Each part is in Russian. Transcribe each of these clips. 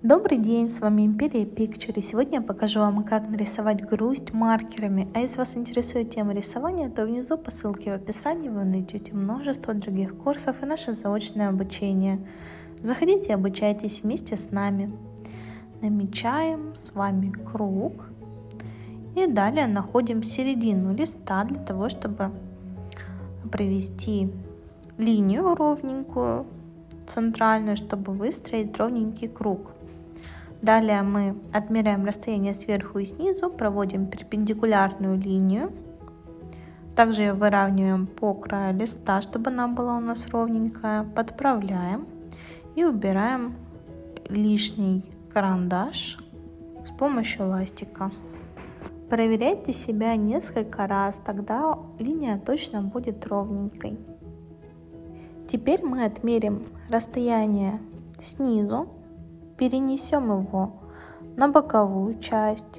Добрый день, с вами Imperia Picture, и сегодня я покажу вам, как нарисовать грусть маркерами. А если вас интересует тема рисования, то внизу по ссылке в описании вы найдете множество других курсов и наше заочное обучение. Заходите и обучайтесь вместе с нами. Намечаем с вами круг и далее находим середину листа для того, чтобы провести линию ровненькую, центральную, чтобы выстроить ровненький круг. Далее мы отмеряем расстояние сверху и снизу, проводим перпендикулярную линию. Также ее выравниваем по краю листа, чтобы она была у нас ровненькая. Подправляем и убираем лишний карандаш с помощью ластика. Проверяйте себя несколько раз, тогда линия точно будет ровненькой. Теперь мы отмерим расстояние снизу. Перенесем его на боковую часть,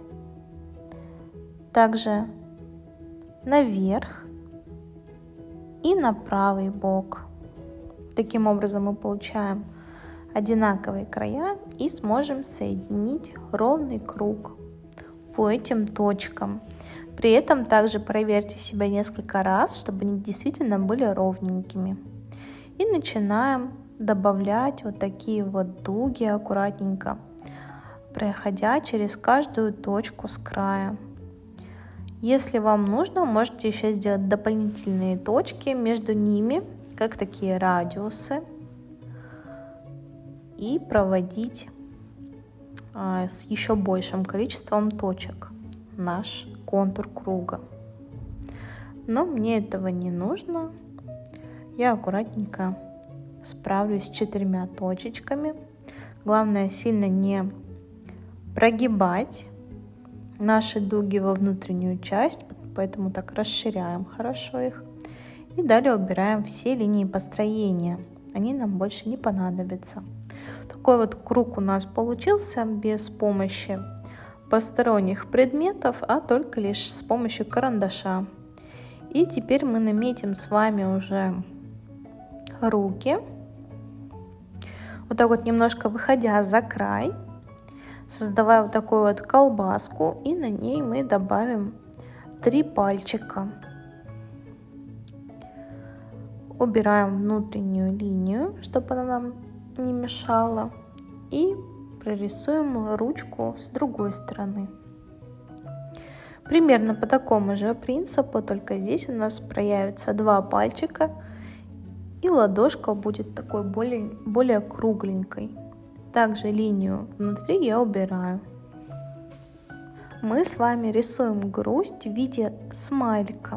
также наверх и на правый бок. Таким образом мы получаем одинаковые края и сможем соединить ровный круг по этим точкам. При этом также проверьте себя несколько раз, чтобы они действительно были ровненькими. И начинаем добавлять вот такие вот дуги аккуратненько, проходя через каждую точку с края. Если вам нужно, можете еще сделать дополнительные точки между ними, как такие радиусы, и проводить с еще большим количеством точек наш контур круга. Но мне этого не нужно. Я аккуратненько справлюсь с 4 точечками. Главное сильно не прогибать наши дуги во внутреннюю часть, поэтому так расширяем хорошо их. И далее убираем все линии построения, они нам больше не понадобятся. Такой вот круг у нас получился без помощи посторонних предметов, а только лишь с помощью карандаша. И теперь мы наметим с вами уже руки. Вот так вот немножко выходя за край, создавая вот такую вот колбаску, и на ней мы добавим 3 пальчика. Убираем внутреннюю линию, чтобы она нам не мешала, и прорисуем ручку с другой стороны. Примерно по такому же принципу, только здесь у нас проявится 2 пальчика, и ладошка будет такой более кругленькой. Также линию внутри я убираю. Мы с вами рисуем грусть в виде смайлика.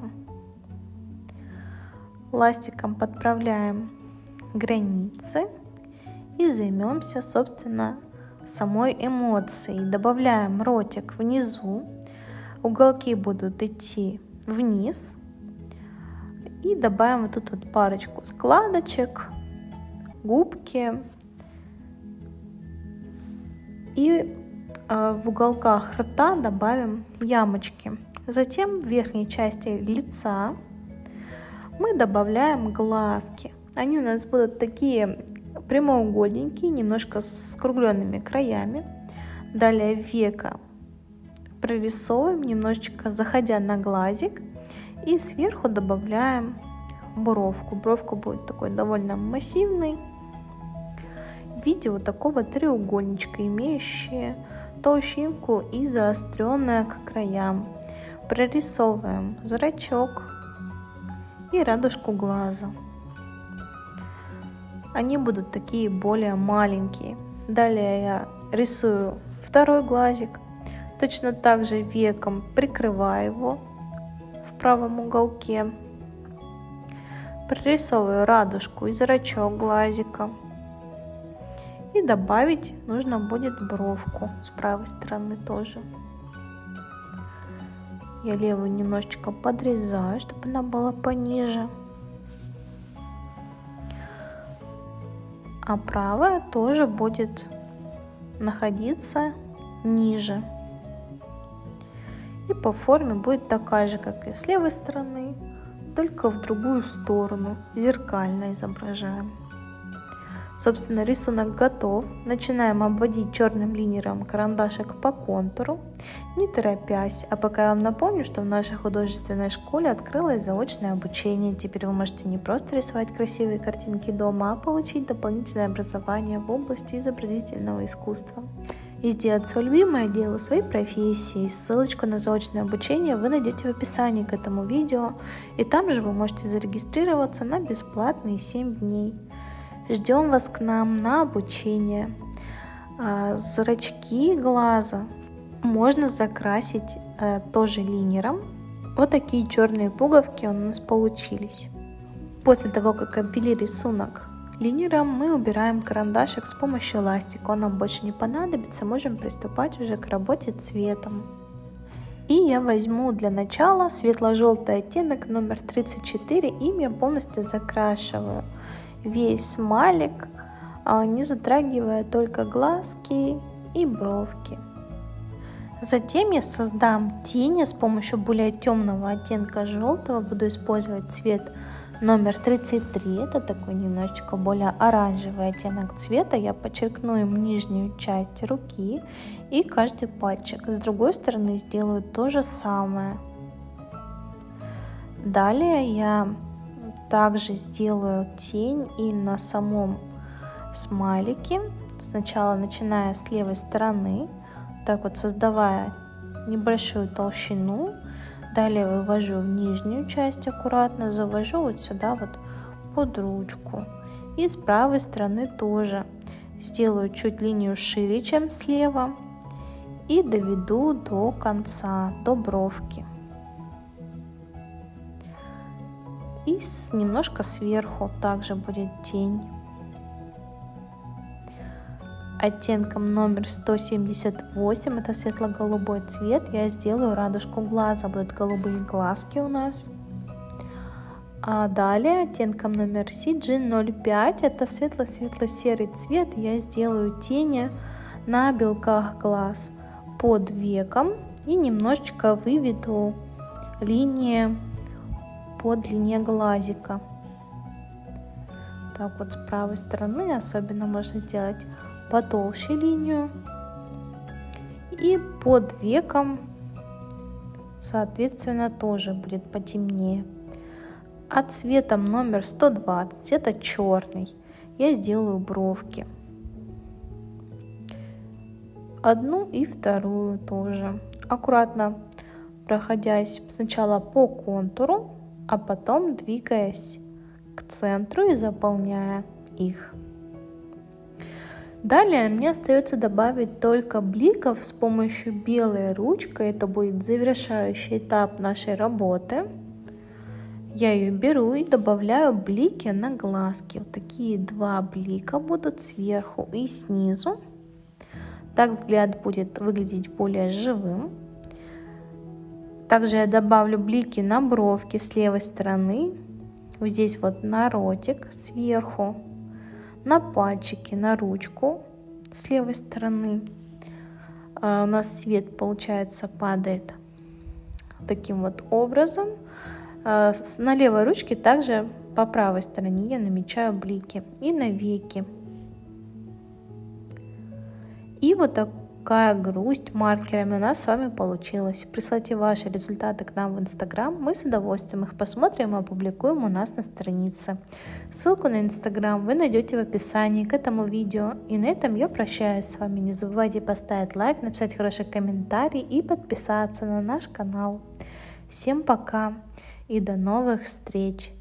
Ластиком подправляем границы и займемся, собственно, самой эмоцией. Добавляем ротик внизу, уголки будут идти вниз. И добавим вот тут вот парочку складочек, губки. И в уголках рта добавим ямочки. Затем в верхней части лица мы добавляем глазки. Они у нас будут такие прямоугольненькие, немножко с скругленными краями. Далее века прорисовываем, немножечко заходя на глазик. И сверху добавляем бровку. Бровка будет такой довольно массивной, в виде вот такого треугольничка, имеющая толщинку и заостренная к краям. Прорисовываем зрачок и радужку глаза. Они будут такие более маленькие. Далее я рисую второй глазик. Точно так же веком прикрываю его в правом уголке. Прорисовываю радужку и зрачок глазика. И добавить нужно будет бровку с правой стороны тоже. Я левую немножечко подрезаю, чтобы она была пониже. А правая тоже будет находиться ниже. И по форме будет такая же, как и с левой стороны, только в другую сторону, зеркально изображаем. Собственно, рисунок готов. Начинаем обводить черным линером карандашик по контуру, не торопясь. А пока я вам напомню, что в нашей художественной школе открылось заочное обучение. Теперь вы можете не просто рисовать красивые картинки дома, а получить дополнительное образование в области изобразительного искусства и сделать свое любимое дело своей профессией. Ссылочку на заочное обучение вы найдете в описании к этому видео, и там же вы можете зарегистрироваться на бесплатные 7 дней. Ждем вас к нам на обучение. Зрачки глаза можно закрасить тоже линером. Вот такие черные пуговки у нас получились. После того, как обвели рисунок линером, мы убираем карандашик с помощью ластика. Он нам больше не понадобится, можем приступать уже к работе цветом. И я возьму для начала светло-желтый оттенок номер 34, им я полностью закрашиваю весь смайлик, не затрагивая только глазки и бровки. Затем я создам тени с помощью более темного оттенка желтого. Буду использовать цвет номер 33. Это такой немножечко более оранжевый оттенок цвета. Я подчеркну им нижнюю часть руки и каждый пальчик. С другой стороны сделаю то же самое. Далее я также сделаю тень и на самом смайлике. Сначала начиная с левой стороны, так вот создавая небольшую толщину. Далее вывожу в нижнюю часть аккуратно, завожу вот сюда вот под ручку. И с правой стороны тоже сделаю чуть линию шире, чем слева. И доведу до конца, до бровки. И немножко сверху также будет тень. Оттенком номер 178, это светло-голубой цвет, я сделаю радужку глаза, будут голубые глазки у нас. А далее оттенком номер CG05, это светло-светло-серый цвет, я сделаю тени на белках глаз под веком и немножечко выведу линии по длине глазика. Так вот с правой стороны особенно можно делать потолще линию, и под веком соответственно тоже будет потемнее. А цветом номер 120, это черный, я сделаю бровки, одну и вторую тоже, аккуратно проходясь сначала по контуру, а потом двигаясь к центру и заполняя их. Далее мне остается добавить только бликов с помощью белой ручкой. Это будет завершающий этап нашей работы. Я ее беру и добавляю блики на глазки. Вот такие 2 блика будут сверху и снизу. Так взгляд будет выглядеть более живым. Также я добавлю блики на бровки с левой стороны. Вот здесь вот на ротик сверху. На пальчики, на ручку с левой стороны. У нас свет, получается, падает таким вот образом. На левой ручке также по правой стороне я намечаю блики и на веки. И вот такая грусть маркерами у нас с вами получилась. Присылайте ваши результаты к нам в Инстаграм, мы с удовольствием их посмотрим и опубликуем у нас на странице. Ссылку на Инстаграм вы найдете в описании к этому видео. И на этом я прощаюсь с вами. Не забывайте поставить лайк, написать хороший комментарий и подписаться на наш канал. Всем пока и до новых встреч!